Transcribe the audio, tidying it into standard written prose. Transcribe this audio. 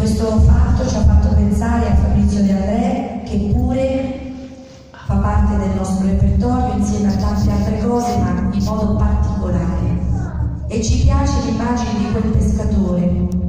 Questo fatto ci ha fatto pensare a Fabrizio De André, che pure fa parte del nostro repertorio insieme a tante altre cose, ma in modo particolare. E ci piace l'immagine di quel pescatore